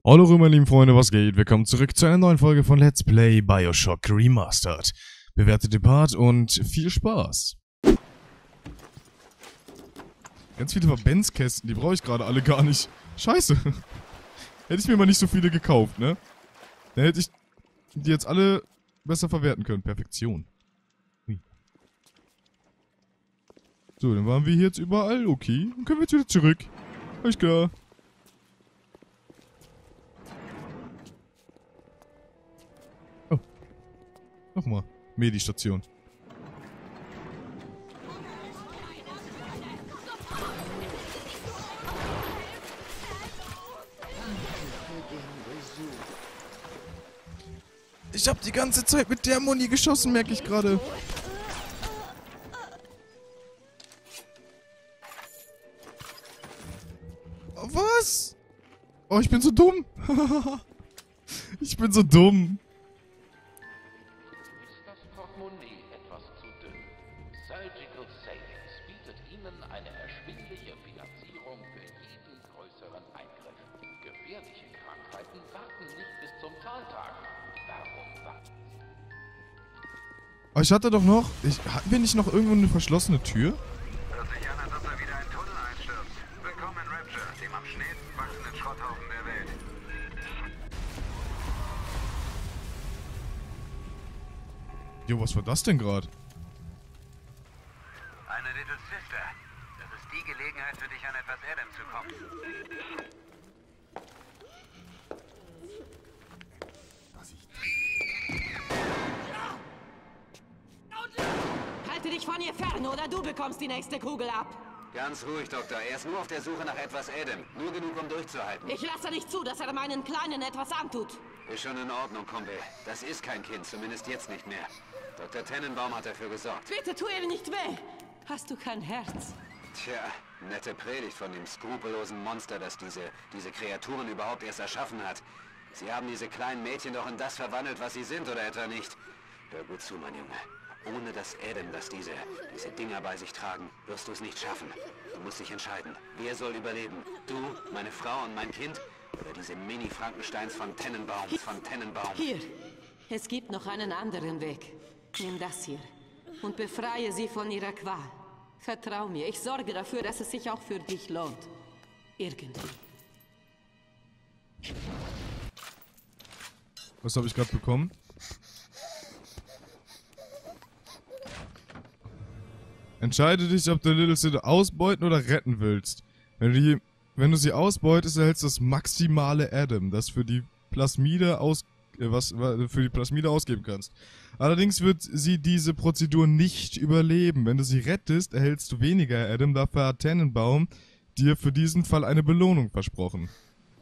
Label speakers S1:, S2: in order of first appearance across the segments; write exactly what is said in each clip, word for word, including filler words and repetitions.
S1: Hallo meine lieben Freunde, was geht? Willkommen zurück zu einer neuen Folge von Let's Play Bioshock Remastered. Bewertet den Part und viel Spaß. Ganz viele Verbandskästen, die brauche ich gerade alle gar nicht. Scheiße. Hätte ich mir mal nicht so viele gekauft, ne? Dann hätte ich die jetzt alle besser verwerten können. Perfektion. Hui. So, dann waren wir hier jetzt überall. Okay, dann können wir jetzt wieder zurück. Alles klar. Nochmal. Medistation. Ich hab die ganze Zeit mit der Muni geschossen, merke ich gerade. Was? Oh, ich bin so dumm. Ich bin so dumm.
S2: Surgical Savings bietet Ihnen eine erschwingliche Finanzierung für jeden größeren Eingriff. Gefährliche Krankheiten warten nicht bis zum Zahltag. Warum warten Sie?
S1: Oh, ich hatte doch noch... Ich, hatten wir nicht noch irgendwo eine verschlossene Tür?
S3: Hört sich an, als ob da wieder ein Tunnel einstürzt. Willkommen in Rapture, dem am schnellsten wachsenden Schrotthaufen der Welt.
S1: Jo, was war das denn gerade?
S3: Eine Little Sister. Das ist die Gelegenheit für dich, an etwas Adam zu kommen.
S4: Halte dich von ihr fern, oder du bekommst die nächste Kugel ab.
S3: Ganz ruhig, Doktor. Er ist nur auf der Suche nach etwas Adam. Nur genug, um durchzuhalten.
S4: Ich lasse nicht zu, dass er meinen Kleinen etwas antut.
S3: Ist schon in Ordnung, Kumpel. Das ist kein Kind, zumindest jetzt nicht mehr. Doktor Tennenbaum hat dafür gesorgt.
S4: Bitte tu ihr nicht weh. Hast du kein Herz?
S3: Tja, nette Predigt von dem skrupellosen Monster, das diese, diese Kreaturen überhaupt erst erschaffen hat. Sie haben diese kleinen Mädchen doch in das verwandelt, was sie sind, oder etwa nicht? Hör gut zu, mein Junge. Ohne das Adam, das diese, diese Dinger bei sich tragen, wirst du es nicht schaffen. Du musst dich entscheiden. Wer soll überleben? Du, meine Frau und mein Kind? Oder diese Mini-Frankensteins von Tennenbaum, von Tennenbaum?
S4: Hier. Es gibt noch einen anderen Weg. Nimm das hier und befreie sie von ihrer Qual. Vertrau mir, ich sorge dafür, dass es sich auch für dich lohnt. Irgendwie.
S1: Was habe ich gerade bekommen? Entscheide dich, ob du Little Sister ausbeuten oder retten willst. Wenn du, die, wenn du sie ausbeutest, erhältst du das maximale Adam, das für die Plasmide aus, äh, was, für die Plasmide ausgeben kannst. Allerdings wird sie diese Prozedur nicht überleben. Wenn du sie rettest, erhältst du weniger Adam, dafür hat Tennenbaum dir für diesen Fall eine Belohnung versprochen.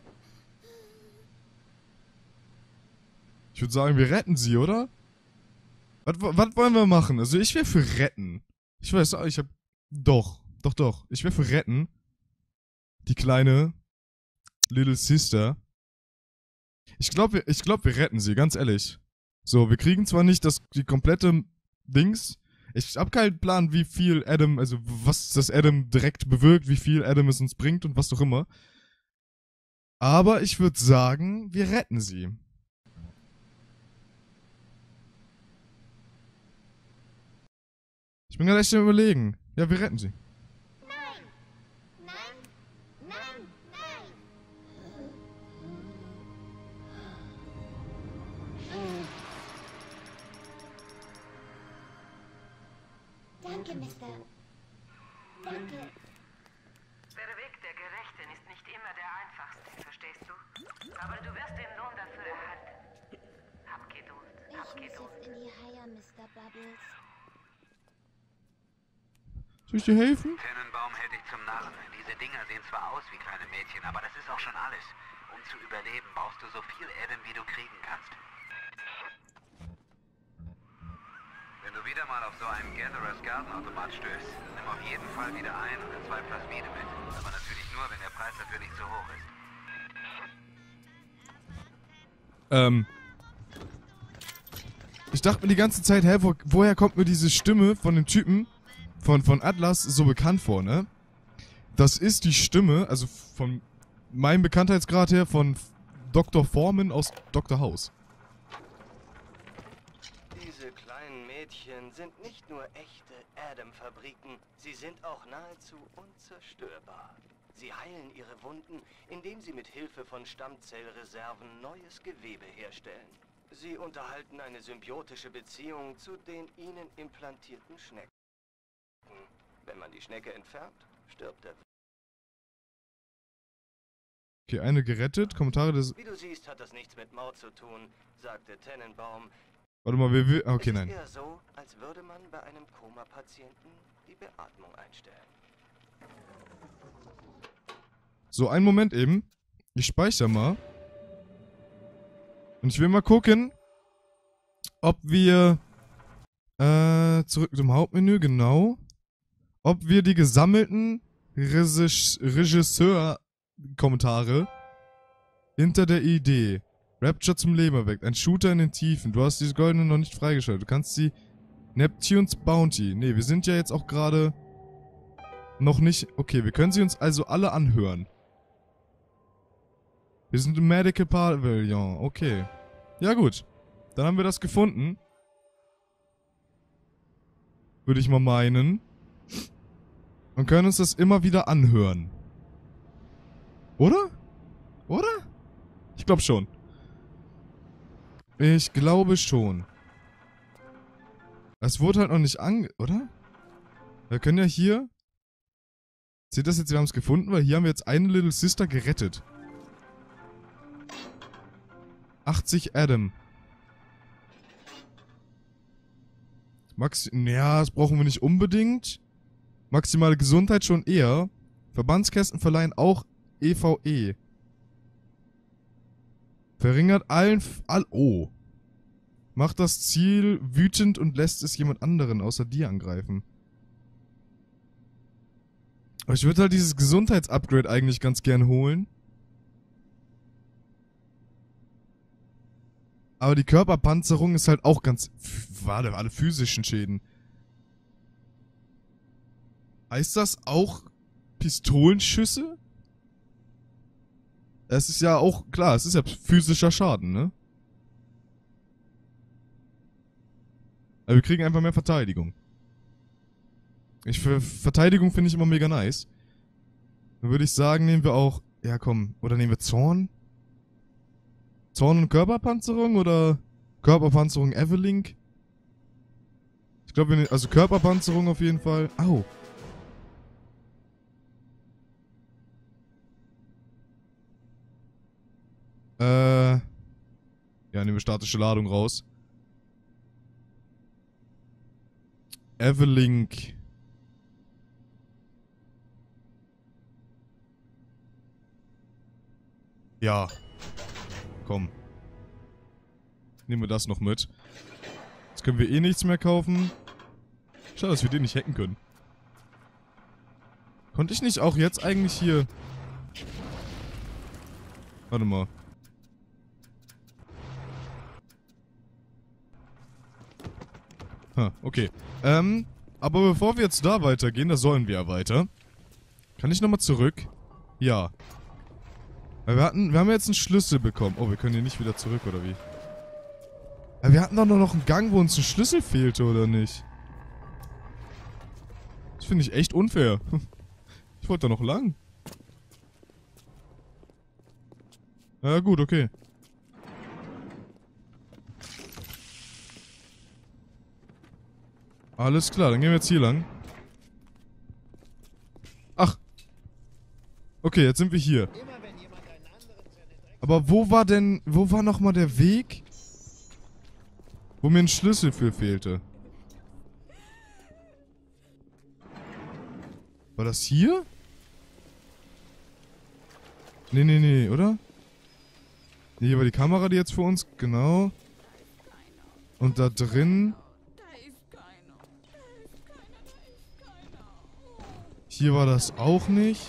S1: Ich würde sagen, wir retten sie, oder? Was, was wollen wir machen? Also ich wäre für retten. Ich weiß auch, ich hab... Doch, doch, doch. Ich wäre für retten. Die kleine Little Sister. Ich glaube, ich glaub, wir retten sie, ganz ehrlich. So, wir kriegen zwar nicht das, die komplette Dings. Ich hab keinen Plan, wie viel Adam, also was das Adam direkt bewirkt, wie viel Adam es uns bringt und was doch immer. Aber ich würde sagen, wir retten sie. Ich bin gerade echt am Überlegen. Ja, wir retten sie.
S5: Nein! Nein! Nein! Nein! Danke, Mister. Danke.
S6: Der Weg der Gerechten ist nicht immer der einfachste, verstehst du? Aber du wirst den Lohn dafür erhalten. Hab Geduld, hab
S5: Ich muss
S6: Geduld.
S5: jetzt in die Haie, Mister Bubbles.
S1: Soll ich dir helfen?
S3: Tennenbaum hält dich zum Narren. Diese Dinger sehen zwar aus wie kleine Mädchen, aber das ist auch schon alles. Um zu überleben, brauchst du so viel Adam, wie du kriegen kannst. Wenn du wieder mal auf so einen Gatherer's Garden-Automat stößt, nimm auf jeden Fall wieder ein oder zwei Plasmide mit. Aber natürlich nur, wenn der Preis dafür nicht zu hoch ist.
S1: Ähm. Ich dachte mir die ganze Zeit, hä, wo, woher kommt mir diese Stimme von dem Typen von, von Atlas so bekannt vor, ne? Das ist die Stimme, also von meinem Bekanntheitsgrad her, von Doktor Foreman aus Doktor House.
S7: Diese kleinen Mädchen sind nicht nur echte Adam-Fabriken, sie sind auch nahezu unzerstörbar. Sie heilen ihre Wunden, indem sie mit Hilfe von Stammzellreserven neues Gewebe herstellen. Sie unterhalten eine symbiotische Beziehung zu den ihnen implantierten Schnecken. Wenn man die Schnecke entfernt, stirbt er.
S1: Okay, eine gerettet. Kommentare des...
S7: Wie du siehst, hat das nichts mit Mord zu tun, sagte Tennenbaum.
S1: Warte mal, wir... wir okay,
S7: es ist
S1: nein.
S7: eher so, als würde man bei einem Koma-Patienten die Beatmung einstellen.
S1: So, einen Moment eben. Ich speichere mal. Und ich will mal gucken, ob wir... Äh, zurück zum Hauptmenü, genau. Ob wir die gesammelten Regis- Regisseur-Kommentare hinter der Idee. Rapture zum Leben erweckt. Ein Shooter in den Tiefen. Du hast diese goldene noch nicht freigeschaltet. Du kannst sie... Neptune's Bounty. Ne, wir sind ja jetzt auch gerade noch nicht... Okay, wir können sie uns also alle anhören. Wir sind im Medical Pavilion. Okay. Ja gut. Dann haben wir das gefunden. Würde ich mal meinen. Und können uns das immer wieder anhören. Oder? Oder? Ich glaube schon. Ich glaube schon. Es wurde halt noch nicht ange... Oder? Wir können ja hier... Seht das jetzt, wir haben es gefunden, weil hier haben wir jetzt eine Little Sister gerettet. achtzig Adam. Max... Ja, das brauchen wir nicht unbedingt. Maximale Gesundheit schon eher. Verbandskästen verleihen auch E V E. Verringert allen... F all oh. Macht das Ziel wütend und lässt es jemand anderen außer dir angreifen. Aber ich würde halt dieses Gesundheitsupgrade eigentlich ganz gern holen. Aber die Körperpanzerung ist halt auch ganz... Warte, alle physischen Schäden. Heißt das auch Pistolenschüsse? Es ist ja auch... Klar, es ist ja physischer Schaden, ne? Aber wir kriegen einfach mehr Verteidigung. Ich für Verteidigung finde ich immer mega nice. Dann würde ich sagen, nehmen wir auch... Ja, komm. Oder nehmen wir Zorn? Zorn und Körperpanzerung oder Körperpanzerung Everlink? Ich glaube, wir nehmen... Also Körperpanzerung auf jeden Fall. Au. Äh... Ja, nehmen wir statische Ladung raus. Everlink. Ja. Komm. Nehmen wir das noch mit. Jetzt können wir eh nichts mehr kaufen. Schade, dass wir den nicht hacken können. Konnte ich nicht auch jetzt eigentlich hier... Warte mal. Ha, okay. Ähm, aber bevor wir jetzt da weitergehen, da sollen wir ja weiter. Kann ich nochmal zurück? Ja. Weil wir hatten, wir haben jetzt einen Schlüssel bekommen. Oh, wir können hier nicht wieder zurück, oder wie? Ja, wir hatten doch noch einen Gang, wo uns ein Schlüssel fehlte, oder nicht? Das finde ich echt unfair. Ich wollte da noch lang. Ja, gut, okay. Alles klar, dann gehen wir jetzt hier lang. Ach. Okay, jetzt sind wir hier. Aber wo war denn... Wo war nochmal der Weg? Wo mir ein Schlüssel für fehlte. War das hier? Nee, nee, nee, oder? Nee, hier war die Kamera, die jetzt für uns... Genau. Und da drin... Hier war das auch nicht.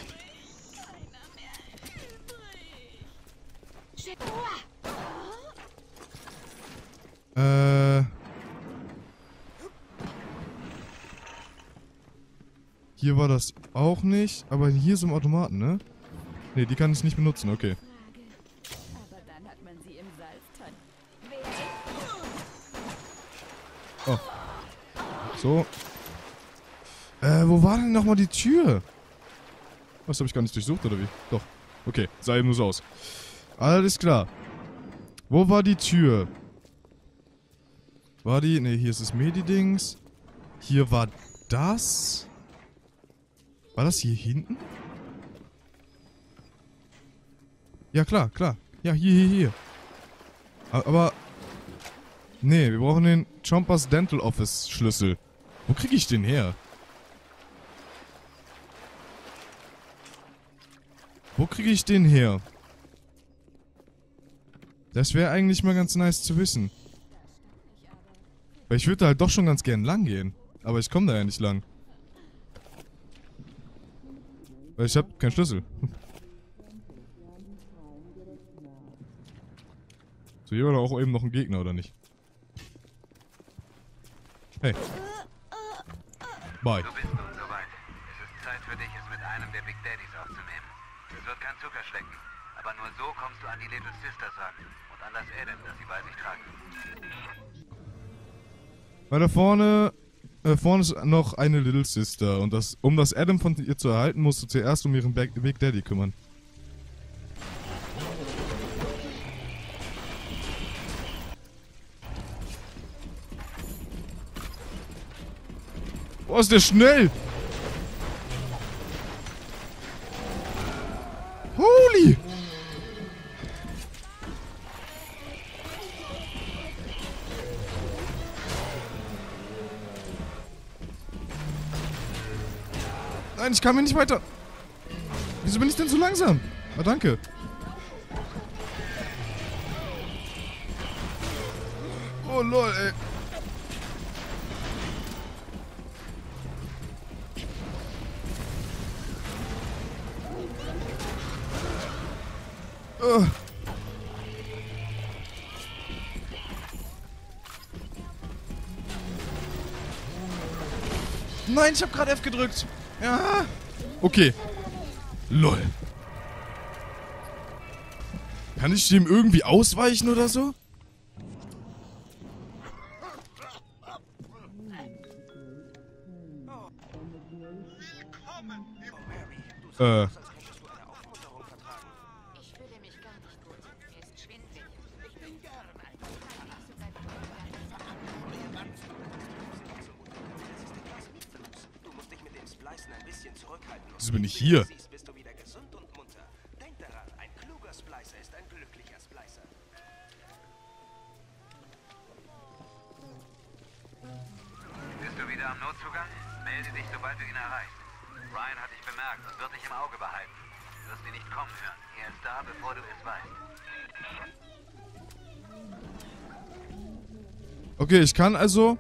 S1: Äh. Hier war das auch nicht. Aber hier ist im Automaten, ne? Ne, die kann ich nicht benutzen, okay.
S8: Aber Dann hat man sie im Salzteig.
S1: Oh. So. Äh, wo war denn nochmal die Tür? Was, habe ich gar nicht durchsucht, oder wie? Doch. Okay, sah eben nur so aus. Alles klar. Wo war die Tür? War die... Ne, hier ist das Medi-Dings. Hier war das. War das hier hinten? Ja, klar, klar. Ja, hier, hier, hier. Aber... Nee, wir brauchen den Chompers Dental Office Schlüssel. Wo kriege ich den her? Wo kriege ich den her? Das wäre eigentlich mal ganz nice zu wissen. Weil ich würde halt doch schon ganz gern lang gehen. Aber ich komme da ja nicht lang. Weil ich habe keinen Schlüssel. So, hier war doch auch eben noch ein Gegner, oder nicht? Hey. Bye.
S3: Du bist nun soweit. Es ist Zeit für dich, es mit einem der Big Daddies aufzunehmen. Es wird kein Zuckerschlecken, aber nur so kommst du an die Little Sisters ran und an das Adam, das sie bei sich tragen.
S1: Weil da vorne, äh, vorne ist noch eine Little Sister und das, um das Adam von ihr zu erhalten, musst du zuerst um ihren Big, Big Daddy kümmern. Boah, ist der schnell! Holy! Nein, ich kann mir nicht weiter. Wieso bin ich denn so langsam? Ah, danke. Oh lol, ey. Uh. Nein, ich habe gerade F gedrückt. Ja. Okay. Lol. Kann ich dem irgendwie ausweichen oder so? Äh. Wieso bin ich hier?
S7: Bist du wieder gesund und munter. Denk daran, ein kluger Splicer ist ein glücklicher Splicer.
S3: Bist du wieder am Notzugang? Melde dich, sobald du ihn erreichst. Ryan hat dich bemerkt und wird dich im Auge behalten. Du wirst ihn nicht kommen hören. Er ist da, bevor du es weißt.
S1: Okay, ich kann also...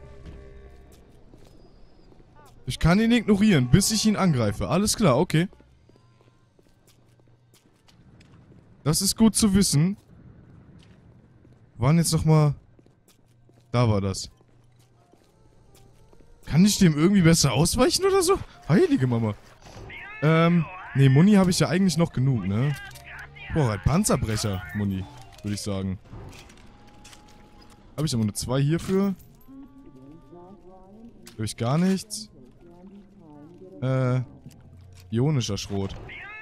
S1: Ich kann ihn ignorieren, bis ich ihn angreife. Alles klar, okay. Das ist gut zu wissen. Waren jetzt nochmal... Da war das. Kann ich dem irgendwie besser ausweichen oder so? Heilige Mama. Ähm, nee, Muni habe ich ja eigentlich noch genug, ne? Boah, ein Panzerbrecher, Muni, würde ich sagen. Habe ich aber nur zwei hierfür. Habe ich gar nichts. Äh, ionischer Schrot.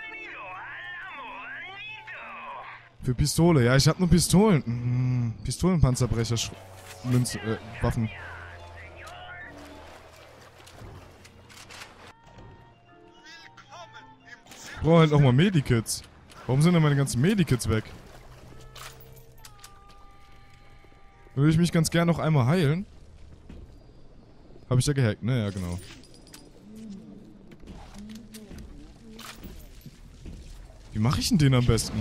S1: Für Pistole. Ja, ich habe nur Pistolen. Hm, Pistolenpanzerbrecher, Sch Münz, äh, Waffen. Ich brauche halt nochmal Medikits. Warum sind denn meine ganzen Medikits weg? Würde ich mich ganz gern noch einmal heilen. Habe ich ja gehackt, ne? Ja, genau. Wie mache ich denn den am besten?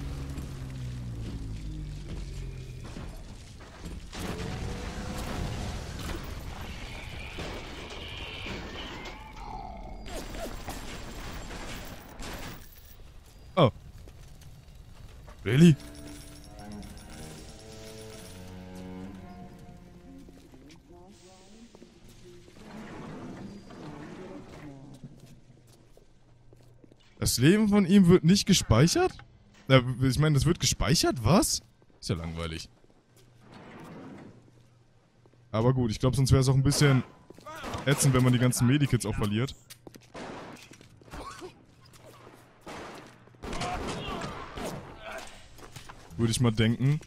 S1: Oh. Really? Das Leben von ihm wird nicht gespeichert? Äh, ich meine, das wird gespeichert? Was? Ist ja langweilig. Aber gut, ich glaube, sonst wäre es auch ein bisschen ätzend, wenn man die ganzen Medikits auch verliert. Würde ich mal denken.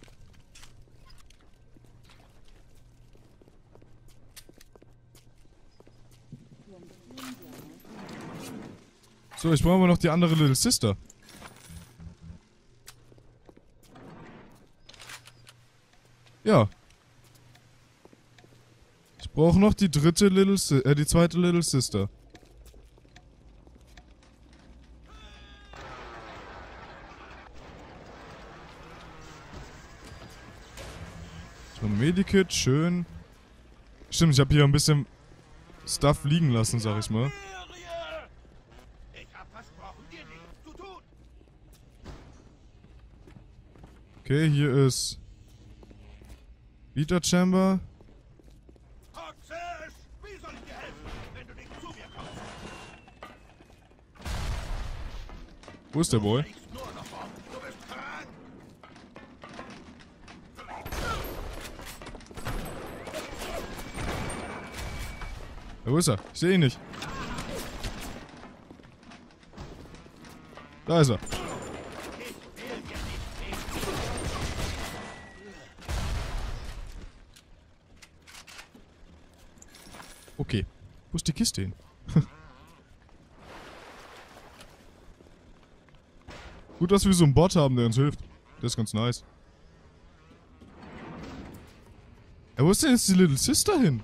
S1: So, ich brauche aber noch die andere Little Sister. Ja. Ich brauche noch die dritte Little Si äh, die zweite Little Sister. So, ein Medikit, schön. Stimmt, ich habe hier ein bisschen Stuff liegen lassen, sag ich mal. Okay, hier ist Beta Chamber. Wo ist der Boy? Ja, wo ist er? Ich sehe ihn nicht. Da ist er. Okay. Wo ist die Kiste hin? Gut, dass wir so einen Bot haben, der uns hilft. Das ist ganz nice. Ja, wo ist denn jetzt die Little Sister hin?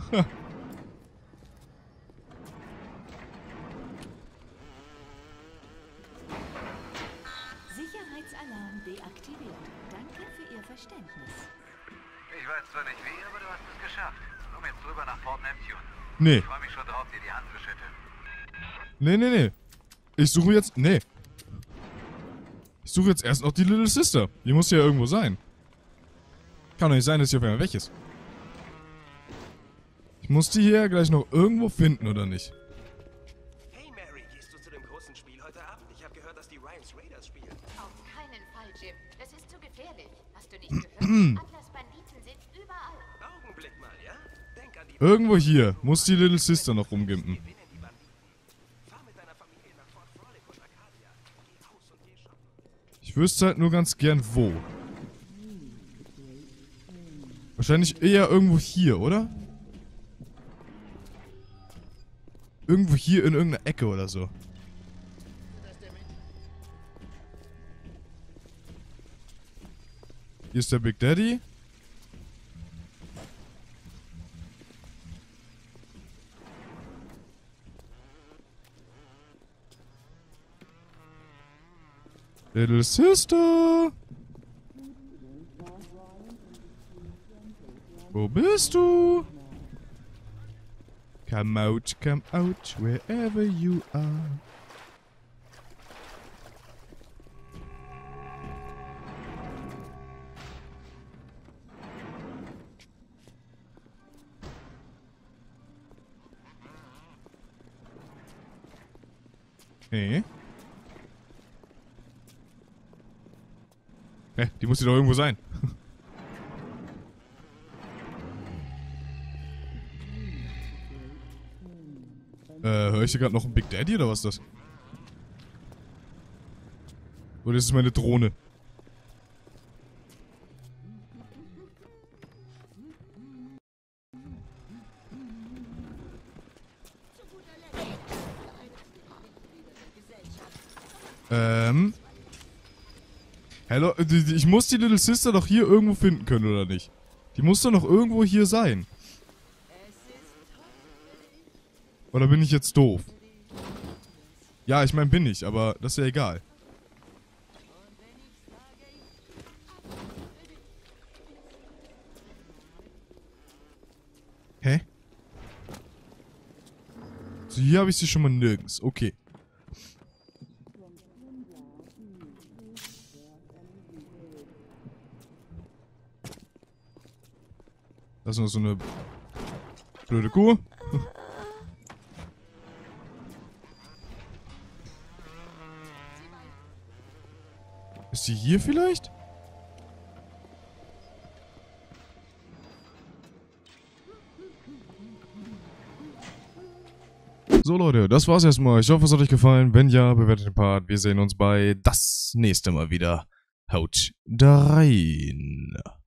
S8: Sicherheitsalarm deaktiviert. Danke für Ihr Verständnis.
S9: Ich weiß zwar nicht wie, aber du hast es geschafft. Komm jetzt rüber nach Port Neptune.
S1: Nee.
S9: Ich freue mich schon drauf, dir die Hand zu schütteln.
S1: Nee, nee, nee. Ich suche jetzt... Nee. Ich suche jetzt erst noch die Little Sister. Die muss ja irgendwo sein. Kann doch nicht sein, dass sie auf einmal weg ist. Ich muss die hier gleich noch irgendwo finden, oder nicht?
S10: Hey Mary, gehst du zu dem großen Spiel heute Abend? Ich habe gehört, dass die Ryans Raiders spielen.
S5: Auf keinen Fall, Jim. Das ist zu gefährlich. Hast du nicht gehört? Atlas Banditen sind überall.
S10: Augenblick mal, ja? Denk an die...
S1: Irgendwo hier muss die Little Sister noch rumgimpen.
S10: Fahr mit deiner Familie nach Fort Frolic und Arcadia. Geh aus und geh shoppen.
S1: Ich wüsste halt nur ganz gern wo. Wahrscheinlich eher irgendwo hier, oder? Irgendwo hier in irgendeiner Ecke oder so. Hier ist der Big Daddy. Little Sister. Wo bist du? Come out, come out, wherever you are. Nee. Hä, die muss hier doch irgendwo sein. Äh, höre ich hier gerade noch einen Big Daddy oder was ist das? Oder ist es meine Drohne? Ähm. Hallo, ich muss die Little Sister doch hier irgendwo finden können, oder nicht? Die muss doch noch irgendwo hier sein. Oder bin ich jetzt doof? Ja, ich meine, bin ich, aber das ist ja egal. Hä? So, hier habe ich sie schon mal nirgends. Okay. Das ist noch so eine blöde Kuh. die hier vielleicht? So Leute, das war's erstmal. Ich hoffe, es hat euch gefallen. Wenn ja, bewertet den Part. Wir sehen uns bei das nächste Mal wieder. Haut da rein.